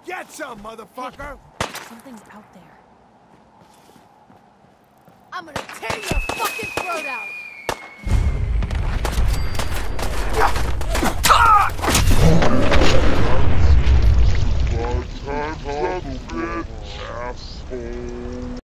Get some, motherfucker! Hey, something's out there. I'm gonna tear your fucking throat out!